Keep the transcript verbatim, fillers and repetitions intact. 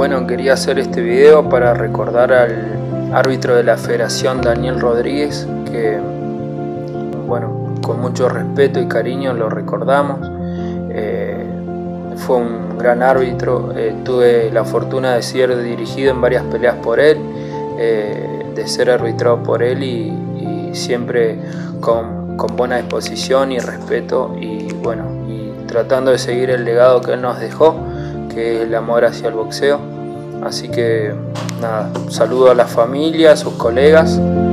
Bueno, quería hacer este video para recordar al árbitro de la Federación, Daniel Rodríguez, que bueno, con mucho respeto y cariño lo recordamos. Eh, fue un gran árbitro, eh, tuve la fortuna de ser dirigido en varias peleas por él, eh, de ser arbitrado por él y, y siempre con, con buena disposición y respeto y bueno, y tratando de seguir el legado que él nos dejó, que es el amor hacia el boxeo. Así que nada, saludo a la familia, a sus colegas.